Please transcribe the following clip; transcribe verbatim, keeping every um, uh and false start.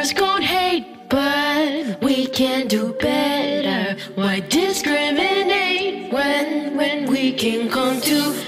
Haters gon' hate, but we can do better. Why discriminate when when we can come to